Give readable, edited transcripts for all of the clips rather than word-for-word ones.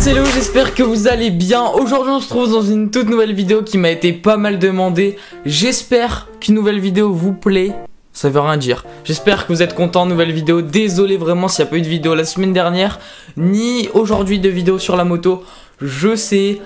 c'est Léo, j'espère que vous allez bien. Aujourd'hui on se trouve dans une toute nouvelle vidéo qui m'a été pas mal demandée. J'espère qu'une nouvelle vidéo vous plaît. Ça veut rien dire. J'espère que vous êtes contents, nouvelle vidéo. Désolé vraiment s'il n'y a pas eu de vidéo la semaine dernière, ni aujourd'hui de vidéo sur la moto. Je sais.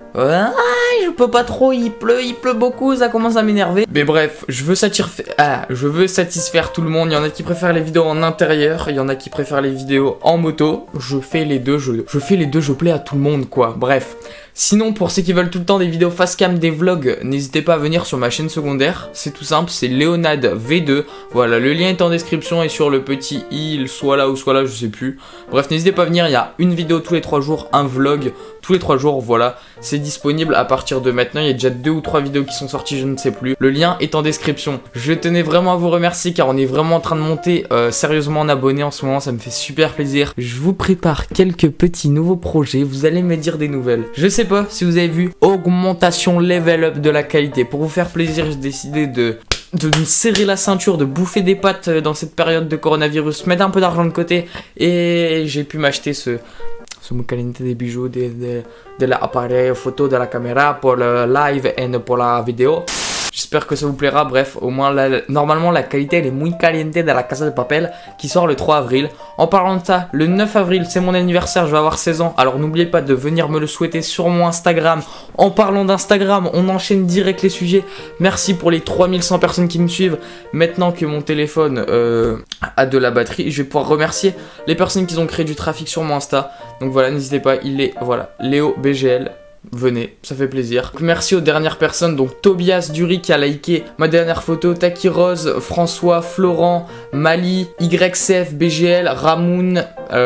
Je peux pas trop, il pleut beaucoup, ça commence à m'énerver. Mais bref, je veux satisfaire tout le monde. Il y en a qui préfèrent les vidéos en intérieur, il y en a qui préfèrent les vidéos en moto. Je fais les deux, je plais à tout le monde quoi. Bref. Sinon, pour ceux qui veulent tout le temps des vidéos face cam, des vlogs, n'hésitez pas à venir sur ma chaîne secondaire. C'est tout simple, c'est Léonade V2. Voilà, le lien est en description et sur le petit i, soit là ou soit là, je sais plus. Bref, n'hésitez pas à venir, il y a une vidéo tous les 3 jours, un vlog tous les 3 jours, voilà. C'est disponible à partir de maintenant, il y a déjà 2 ou 3 vidéos qui sont sorties, je ne sais plus. Le lien est en description. Je tenais vraiment à vous remercier car on est vraiment en train de monter sérieusement en abonnés en ce moment, ça me fait super plaisir. Je vous prépare quelques petits nouveaux projets, vous allez me dire des nouvelles. Je sais pas si vous avez vu, augmentation level up de la qualité. Pour vous faire plaisir, j'ai décidé de me serrer la ceinture, de bouffer des pâtes dans cette période de coronavirus, mettre un peu d'argent de côté et j'ai pu m'acheter ce muy caliente des bijoux, de l'appareil photo, de la caméra pour le live et pour la vidéo. J'espère que ça vous plaira. Bref, au moins normalement la qualité elle est muy caliente de la Casa de Papel qui sort le 3 avril. En parlant de ça, le 9 avril c'est mon anniversaire, je vais avoir 16 ans. Alors n'oubliez pas de venir me le souhaiter sur mon Instagram. En parlant d'Instagram, on enchaîne direct les sujets. Merci pour les 3100 personnes qui me suivent. Maintenant que mon téléphone a de la batterie, je vais pouvoir remercier les personnes qui ont créé du trafic sur mon Insta. Donc voilà, n'hésitez pas, il est voilà, Léo BGL. Venez, ça fait plaisir. Merci aux dernières personnes, donc Tobias Dury qui a liké ma dernière photo, Taki Rose, François, Florent, Mali, YCF, BGL, Ramoun,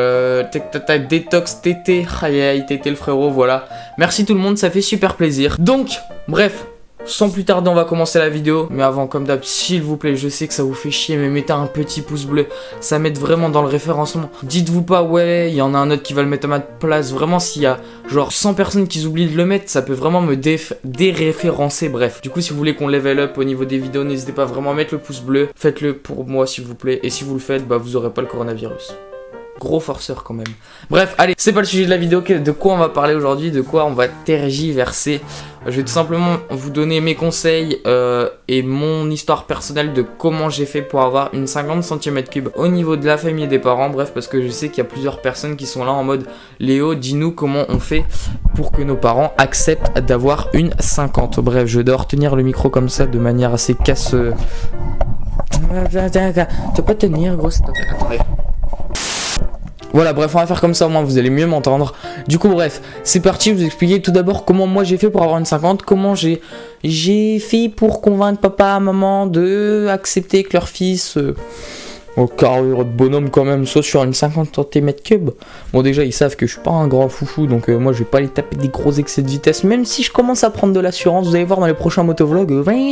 Detox, TT, aïe TT le frérot, voilà. Merci tout le monde, ça fait super plaisir. Donc, bref. Sans plus tarder, on va commencer la vidéo. Mais avant, comme d'hab, s'il vous plaît, je sais que ça vous fait chier, mais mettez un petit pouce bleu. Ça m'aide vraiment dans le référencement. Dites-vous pas, ouais, il y en a un autre qui va le mettre à ma place. Vraiment, s'il y a genre 100 personnes qui oublient de le mettre, ça peut vraiment me déréférencer. Bref, du coup, si vous voulez qu'on level up au niveau des vidéos, n'hésitez pas vraiment à mettre le pouce bleu. Faites-le pour moi, s'il vous plaît. Et si vous le faites, bah, vous aurez pas le coronavirus. Gros forceur quand même. Bref, allez, c'est pas le sujet de la vidéo. De quoi on va parler aujourd'hui, de quoi on va tergiverser. Je vais tout simplement vous donner mes conseils et mon histoire personnelle de comment j'ai fait pour avoir une 50 cm3 au niveau de la famille et des parents. Bref, parce que je sais qu'il y a plusieurs personnes qui sont là en mode Léo, dis-nous comment on fait pour que nos parents acceptent d'avoir une 50. Bref, je dois retenir le micro comme ça de manière assez casse. Tu peux pas tenir, gros, s'il te plaît. Attendez. Voilà, bref, on va faire comme ça, au moins vous allez mieux m'entendre. Du coup, bref, c'est parti, je vais vous expliquer tout d'abord comment moi j'ai fait pour avoir une 50, comment j'ai fait pour convaincre papa, maman de accepter que leur fils, carrure de bonhomme quand même, soit sur une 50 cm3. Bon, déjà, ils savent que je suis pas un grand foufou, donc moi je vais pas les taper des gros excès de vitesse, même si je commence à prendre de l'assurance, vous allez voir dans les prochains motovlogs.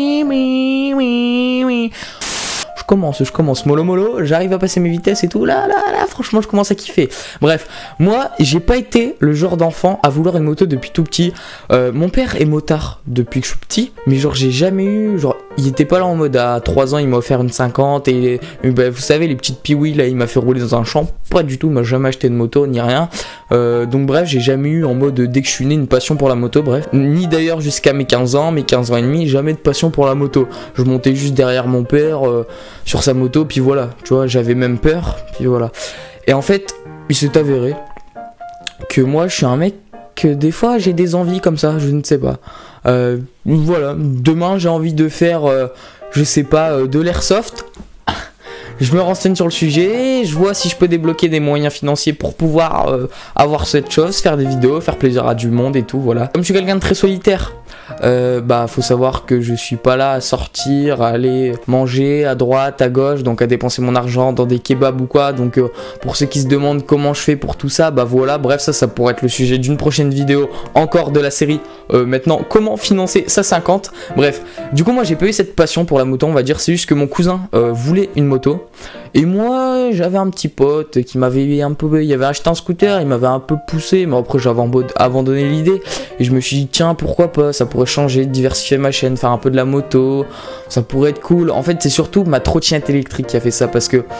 Je commence mollo, j'arrive à passer mes vitesses et tout, là, franchement je commence à kiffer. Bref, moi j'ai pas été le genre d'enfant à vouloir une moto depuis tout petit. Mon père est motard depuis que je suis petit, mais genre j'ai jamais eu, genre il était pas là en mode à 3 ans il m'a offert une 50 et bah, vous savez les petites piouis là il m'a fait rouler dans un champ, pas du tout, il m'a jamais acheté de moto ni rien. Donc bref, j'ai jamais eu en mode dès que je suis né une passion pour la moto, bref. Ni d'ailleurs jusqu'à mes 15 ans et demi, jamais de passion pour la moto. Je montais juste derrière mon père sur sa moto, puis voilà, tu vois, j'avais même peur, puis voilà. Et en fait, il s'est avéré que moi, je suis un mec que des fois, j'ai des envies comme ça, je ne sais pas. Voilà, demain, j'ai envie de faire, je sais pas, de l'airsoft. Je me renseigne sur le sujet, je vois si je peux débloquer des moyens financiers pour pouvoir avoir cette chose, faire des vidéos, faire plaisir à du monde et tout, voilà. Comme je suis quelqu'un de très solitaire, bah faut savoir que je suis pas là à sortir, à aller manger à droite, à gauche, donc à dépenser mon argent dans des kebabs ou quoi. Donc pour ceux qui se demandent comment je fais pour tout ça, bah voilà, bref, ça pourrait être le sujet d'une prochaine vidéo encore de la série. Maintenant, comment financer sa 50. Bref, du coup moi j'ai pas eu cette passion pour la moto, on va dire, c'est juste que mon cousin voulait une moto. Et moi, j'avais un petit pote qui m'avait un peu... Il avait acheté un scooter, il m'avait un peu poussé, mais après j'avais abandonné l'idée. Et je me suis dit, tiens, pourquoi pas, ça pourrait changer, diversifier ma chaîne, faire un peu de la moto, ça pourrait être cool. En fait, c'est surtout ma trottinette électrique qui a fait ça, parce que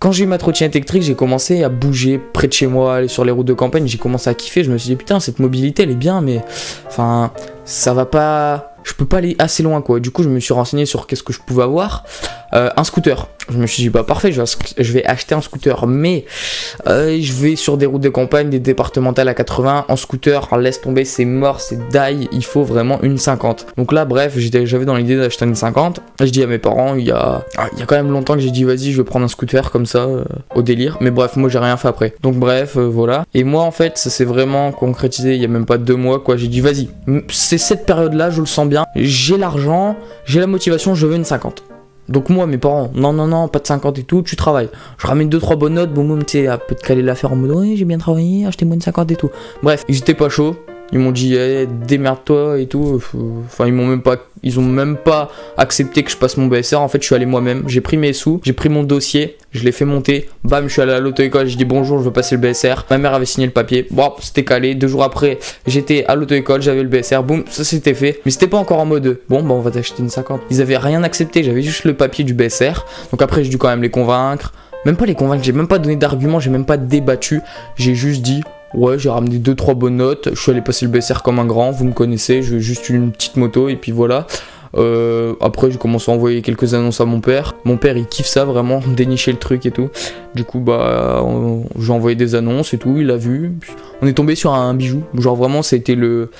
Quand j'ai eu ma trottinette électrique, j'ai commencé à bouger près de chez moi, aller sur les routes de campagne, j'ai commencé à kiffer, je me suis dit putain cette mobilité elle est bien mais enfin ça va pas... Je peux pas aller assez loin quoi. Du coup je me suis renseigné sur qu'est-ce que je pouvais avoir. Un scooter. Je me suis dit bah parfait, je vais acheter un scooter, mais je vais sur des routes de campagne, des départementales à 80 en scooter, laisse tomber, c'est mort, c'est die, il faut vraiment une 50. Donc là bref, j'avais dans l'idée d'acheter une 50. Je dis à mes parents, il y a quand même longtemps que j'ai dit vas-y je vais prendre un scooter comme ça au délire, mais bref moi j'ai rien fait après. Donc bref voilà. Et moi en fait ça s'est vraiment concrétisé il y a même pas 2 mois quoi. J'ai dit vas-y, c'est cette période là, je le sens bien, j'ai l'argent, j'ai la motivation, je veux une 50. Donc moi, mes parents, non, pas de 50 et tout, tu travailles. Je ramène 2-3 bonnes notes, bon, tu sais, à peut te caler l'affaire en mode, oui, j'ai bien travaillé, achetez-moi une 50 et tout. Bref, ils étaient pas chauds, ils m'ont dit, démerde-toi et tout. Enfin, ils ont même pas accepté que je passe mon BSR. En fait, je suis allé moi-même, j'ai pris mes sous, j'ai pris mon dossier, je l'ai fait monter, bam, je suis allé à l'auto-école, j'ai dit bonjour, je veux passer le BSR. Ma mère avait signé le papier, bon, c'était calé. 2 jours après, j'étais à l'auto-école, j'avais le BSR, boum, ça c'était fait. Mais c'était pas encore en mode, bon, bah on va t'acheter une 50. Ils avaient rien accepté, j'avais juste le papier du BSR. Donc après, j'ai dû quand même les convaincre. Même pas les convaincre, j'ai même pas donné d'arguments, j'ai même pas débattu. J'ai juste dit, ouais, j'ai ramené 2-3 bonnes notes, je suis allé passer le BSR comme un grand, vous me connaissez, je veux juste une petite moto et puis voilà. Après j'ai commencé à envoyer quelques annonces à mon père. Mon père il kiffe ça vraiment, dénicher le truc et tout. Du coup bah j'ai envoyé des annonces et tout, il a vu. Puis, on est tombé sur un bijou. Genre vraiment c'était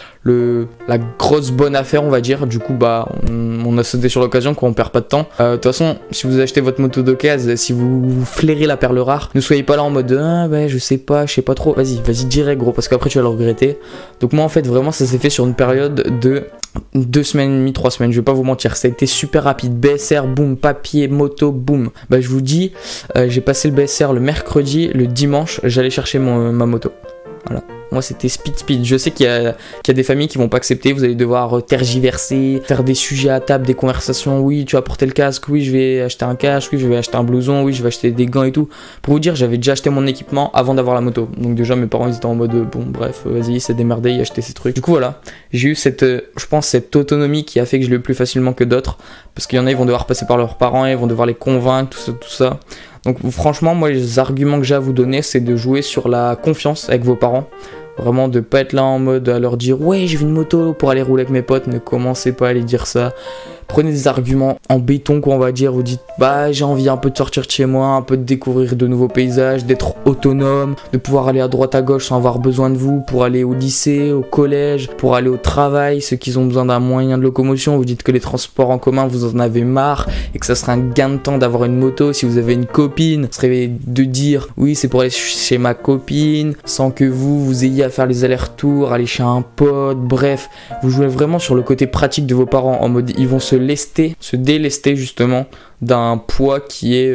la grosse bonne affaire on va dire. Du coup bah on a sauté sur l'occasion quand on perd pas de temps. De toute façon si vous achetez votre moto d'occasion, si vous flairez la perle rare, ne soyez pas là en mode ah bah je sais pas trop. Vas-y direct gros parce qu'après tu vas le regretter. Donc moi en fait vraiment ça s'est fait sur une période de 2 semaines et demie, 3 semaines, je vais pas vous mentir, ça a été super rapide. BSR, boum, papier, moto, boum. Bah je vous dis, j'ai passé le BSR le mercredi, le dimanche, j'allais chercher ma moto. Voilà. Moi c'était speed. Je sais qu'il y a des familles qui vont pas accepter, vous allez devoir tergiverser, faire des sujets à table, des conversations, oui tu vas porter le casque, oui je vais acheter un casque, oui je vais acheter un blouson, oui je vais acheter des gants et tout. Pour vous dire j'avais déjà acheté mon équipement avant d'avoir la moto. Donc déjà mes parents ils étaient en mode bon bref vas-y c'est démerdé, il a acheté ses trucs. Du coup voilà, j'ai eu je pense cette autonomie qui a fait que je l'ai eu plus facilement que d'autres. Parce qu'il y en a ils vont devoir passer par leurs parents, ils vont devoir les convaincre, tout ça. Donc franchement moi les arguments que j'ai à vous donner c'est de jouer sur la confiance avec vos parents. Vraiment de pas être là en mode à leur dire ouais j'ai une moto pour aller rouler avec mes potes, ne commencez pas à les dire ça. Prenez des arguments en béton quoi on va dire, vous dites bah j'ai envie un peu de sortir de chez moi, un peu de découvrir de nouveaux paysages, d'être autonome, de pouvoir aller à droite à gauche sans avoir besoin de vous, pour aller au lycée, au collège, pour aller au travail, ceux qui ont besoin d'un moyen de locomotion, vous dites que les transports en commun vous en avez marre et que ça serait un gain de temps d'avoir une moto. Si vous avez une copine, ce serait de dire oui c'est pour aller chez ma copine sans que vous ayez à faire les allers-retours, aller chez un pote, bref, vous jouez vraiment sur le côté pratique de vos parents en mode ils vont se délester justement d'un poids qui est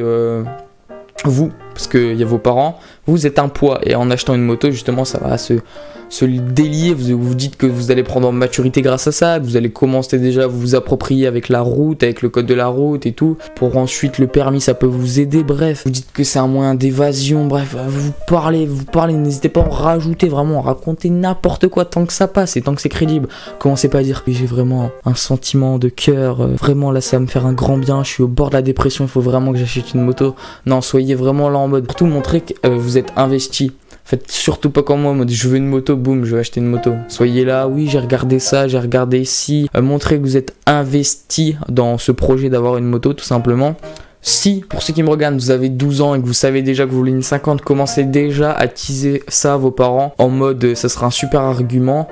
vous, parce qu'il y a vos parents, vous êtes un poids et en achetant une moto justement ça va se délier, vous vous dites que vous allez prendre en maturité grâce à ça, que vous allez commencer déjà à vous approprier avec la route, avec le code de la route et tout, pour ensuite le permis ça peut vous aider, bref, vous dites que c'est un moyen d'évasion, bref, vous parlez, n'hésitez pas à en rajouter, vraiment, à raconter n'importe quoi tant que ça passe et tant que c'est crédible. Commencez pas à dire que j'ai vraiment un sentiment de cœur, vraiment là ça va me faire un grand bien, je suis au bord de la dépression, il faut vraiment que j'achète une moto. Non, soyez vraiment là en mode, pour tout montrer que vous êtes investi. Faites surtout pas comme moi, en mode je veux une moto, boum, je vais acheter une moto. Soyez là, oui, j'ai regardé ça, j'ai regardé ici. Montrez que vous êtes investi dans ce projet d'avoir une moto, tout simplement. Si, pour ceux qui me regardent, vous avez 12 ans et que vous savez déjà que vous voulez une 50, commencez déjà à teaser ça à vos parents en mode ça sera un super argument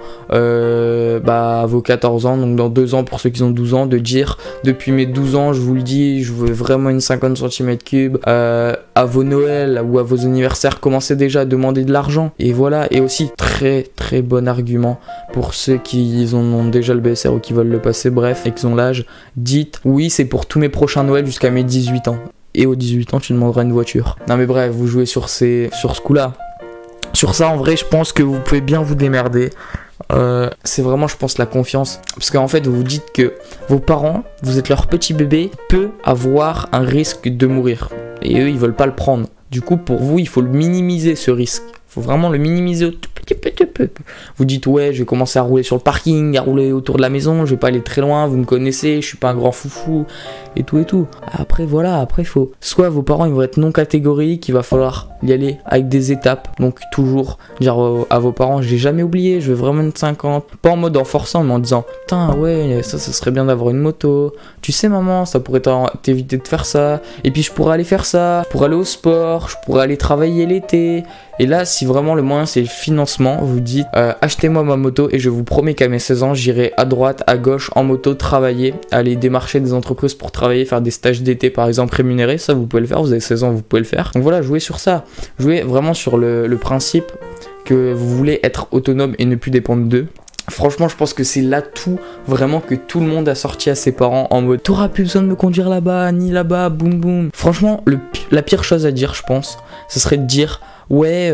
à vos 14 ans, donc dans 2 ans pour ceux qui ont 12 ans, de dire depuis mes 12 ans, je vous le dis, je veux vraiment une 50 cm3. À vos Noëls ou à vos anniversaires, commencez déjà à demander de l'argent. Et voilà, et aussi très bon argument pour ceux qui ont déjà le BSR ou qui veulent le passer, bref, et qui ont l'âge, dites oui c'est pour tous mes prochains Noëls jusqu'à mes 18 ans. Et aux 18 ans tu demanderas une voiture. Non mais bref, vous jouez sur ce coup là. Sur ça en vrai je pense que vous pouvez bien vous démerder. C'est vraiment je pense la confiance. Parce qu'en fait vous vous dites que vos parents, vous êtes leur petit bébé, peut avoir un risque de mourir. Et eux ils veulent pas le prendre. Du coup pour vous il faut le minimiser ce risque. Il faut vraiment le minimiser au tout Vous dites ouais, je vais commencer à rouler sur le parking, à rouler autour de la maison, je vais pas aller très loin, vous me connaissez, je suis pas un grand foufou et tout et tout. Après voilà, après il faut soit vos parents ils vont être non catégoriques, il va falloir y aller avec des étapes. Donc toujours dire à vos parents, j'ai jamais oublié, je veux vraiment une 50, pas en mode en forçant mais en disant putain ouais, ça serait bien d'avoir une moto. Tu sais maman, ça pourrait t'éviter de faire ça. Et puis je pourrais aller faire ça, je pourrais aller au sport, je pourrais aller travailler l'été. Et là, si vraiment le moyen c'est le financement, vous dites achetez-moi ma moto et je vous promets qu'à mes 16 ans, j'irai à droite, à gauche, en moto, travailler, aller démarcher des entreprises pour travailler, faire des stages d'été par exemple rémunérés. Ça, vous pouvez le faire, vous avez 16 ans, vous pouvez le faire. Donc voilà, jouez sur ça. Jouez vraiment sur le principe que vous voulez être autonome et ne plus dépendre d'eux. Franchement, je pense que c'est l'atout vraiment que tout le monde a sorti à ses parents en mode t'auras plus besoin de me conduire là-bas, ni là-bas, boum boum. Franchement, la pire chose à dire, je pense, ce serait de dire ouais,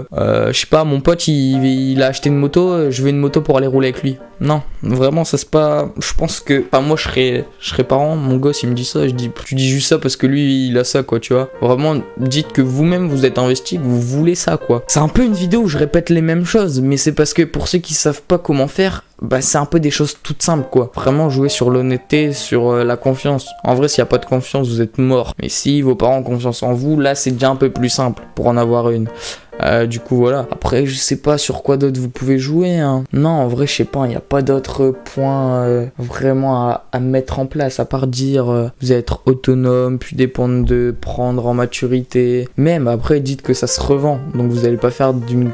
je sais pas, mon pote il a acheté une moto, je veux une moto pour aller rouler avec lui. Non, vraiment, ça c'est pas. Je pense que. Enfin, moi je serais parent, mon gosse il me dit ça, je dis juste ça parce que lui il a ça quoi, tu vois. Vraiment, dites que vous-même vous êtes investi, que vous voulez ça quoi. C'est un peu une vidéo où je répète les mêmes choses, mais c'est parce que pour ceux qui savent pas comment faire, bah c'est un peu des choses toutes simples quoi. Vraiment jouer sur l'honnêteté, sur la confiance. En vrai, s'il n'y a pas de confiance, vous êtes mort. Mais si vos parents ont confiance en vous, là c'est déjà un peu plus simple pour en avoir une. Du coup voilà. Après je sais pas sur quoi d'autre vous pouvez jouer hein. Non en vrai je sais pas, il n'y a pas d'autres points vraiment à mettre en place à part dire vous allez être autonome, puis dépendre de prendre en maturité. Même après dites que ça se revend, donc vous n'allez pas faire une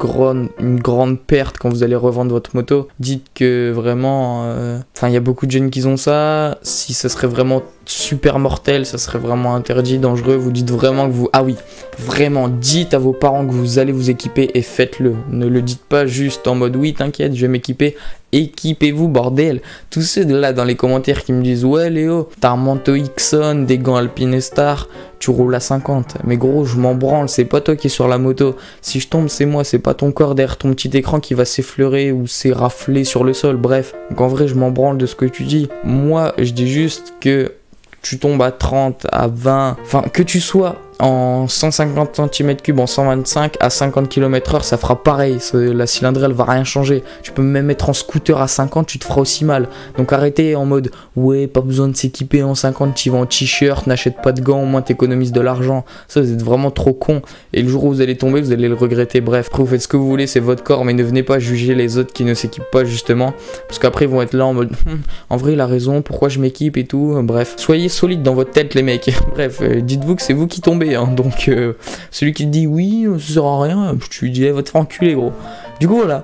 grande perte quand vous allez revendre votre moto. Dites que vraiment enfin il y a beaucoup de jeunes qui ont ça. Si ça serait vraiment super mortel, ça serait vraiment interdit, dangereux, vous dites vraiment que vous... Ah oui, vraiment, dites à vos parents que vous allez vous équiper et faites-le. Ne le dites pas juste en mode oui, t'inquiète, je vais m'équiper. Équipez-vous, bordel. Tous ceux de là dans les commentaires qui me disent ouais Léo, t'as un manteau Ixon, des gants Alpinestar, tu roules à 50. Mais gros, je m'en branle, c'est pas toi qui es sur la moto. Si je tombe, c'est moi, c'est pas ton corps derrière ton petit écran qui va s'effleurer ou s'érafler sur le sol. Bref, donc en vrai, je m'en branle de ce que tu dis. Moi, je dis juste que tu tombes à 30, à 20, enfin que tu sois en 150 cm3, en 125 à 50 km/h, ça fera pareil, la cylindrée elle va rien changer. Tu peux même mettre en scooter à 50, tu te feras aussi mal. Donc arrêtez en mode ouais, pas besoin de s'équiper en 50, tu vas en t-shirt, n'achète pas de gants, au moins t'économises de l'argent. Ça, vous êtes vraiment trop con. Et le jour où vous allez tomber, vous allez le regretter. Bref, après vous faites ce que vous voulez, c'est votre corps, mais ne venez pas juger les autres qui ne s'équipent pas justement, parce qu'après ils vont être là en mode en vrai il a raison, pourquoi je m'équipe et tout. Bref, soyez solide dans votre tête les mecs. Bref, dites-vous que c'est vous qui tombez. Donc celui qui dit oui ça sert à rien, je lui dis va te faire enculer gros. Du coup voilà,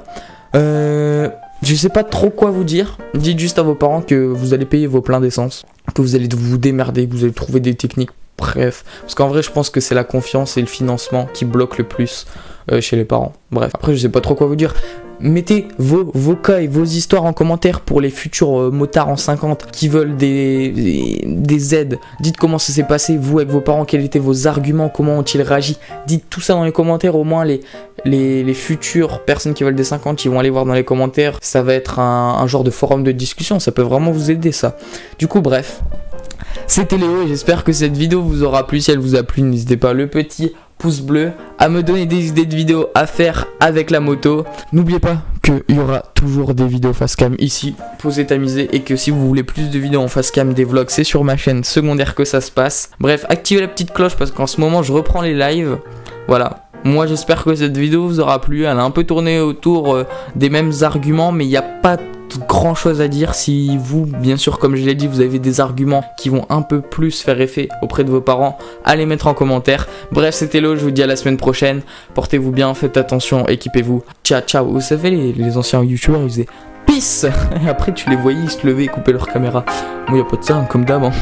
je sais pas trop quoi vous dire. Dites juste à vos parents que vous allez payer vos pleins d'essence, que vous allez vous démerder, que vous allez trouver des techniques. Bref, parce qu'en vrai je pense que c'est la confiance et le financement qui bloquent le plus chez les parents. Bref, après je sais pas trop quoi vous dire. Mettez vos cas et vos histoires en commentaire pour les futurs motards en 50 qui veulent des aides. Dites comment ça s'est passé, vous avec vos parents, quels étaient vos arguments, comment ont-ils réagi. Dites tout ça dans les commentaires, au moins les futures personnes qui veulent des 50, ils vont aller voir dans les commentaires. Ça va être un genre de forum de discussion, ça peut vraiment vous aider ça. Du coup bref, c'était Léo et j'espère que cette vidéo vous aura plu. Si elle vous a plu, n'hésitez pas le petit pouce bleu, à me donner des idées de vidéos à faire avec la moto. N'oubliez pas qu'il y aura toujours des vidéos face cam ici, posez tamisé, et que si vous voulez plus de vidéos en face cam, des vlogs, c'est sur ma chaîne secondaire que ça se passe. Bref, activez la petite cloche parce qu'en ce moment je reprends les lives. Voilà. Moi j'espère que cette vidéo vous aura plu. Elle a un peu tourné autour des mêmes arguments, mais il n'y a pas grand chose à dire. Si vous, bien sûr comme je l'ai dit, vous avez des arguments qui vont un peu plus faire effet auprès de vos parents, allez mettre en commentaire. Bref, c'était Léo, je vous dis à la semaine prochaine. Portez-vous bien, faites attention, équipez-vous. Ciao ciao. Vous savez les anciens youtubeurs ils faisaient peace et après tu les voyais ils se levaient et coupaient leur caméra. Moi y a pas de ça hein, comme d'hab hein.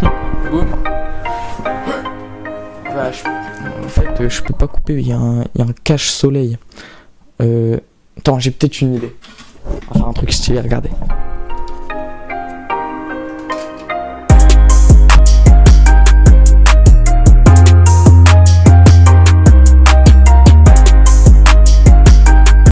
En fait je peux pas couper, il y a un cache soleil. Attends, j'ai peut-être une idée. On va faire un truc stylé, regardez.